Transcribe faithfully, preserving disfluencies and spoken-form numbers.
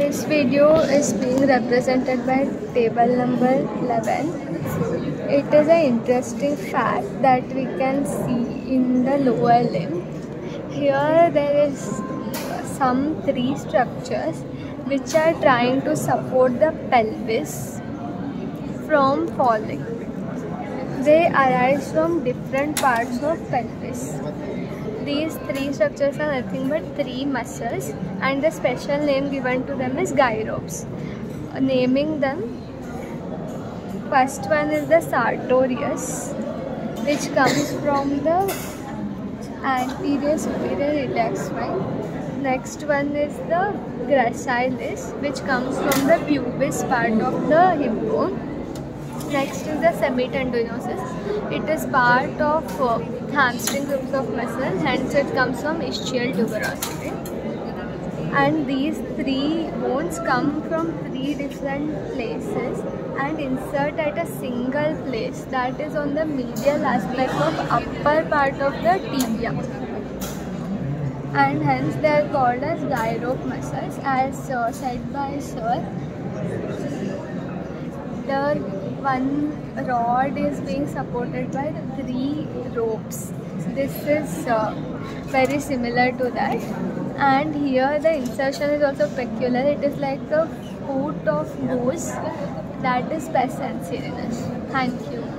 This video is being represented by table number eleven. It is an interesting fact that we can see in the lower limb. Here there is some three structures which are trying to support the pelvis from falling. They arise from different parts of pelvis. These three structures are nothing but three muscles, and the special name given to them is gyropes. Naming them, first one is the sartorius, which comes from the anterior superior iliac spine. Next one is the gracilis, which comes from the pubis part of the hip bone. Next is the semitendinosus. It is part of uh, hamstring groups of muscle, hence it comes from ischial tuberosity. And these three bones come from three different places and insert at a single place, that is on the medial aspect of upper part of the tibia. And hence they are called as gyrope muscles, as uh, said by Sir. The one rod is being supported by the three ropes. This is uh, very similar to that, and here the insertion is also peculiar. It is like a foot of goose, that is pes anserinus. Thank you.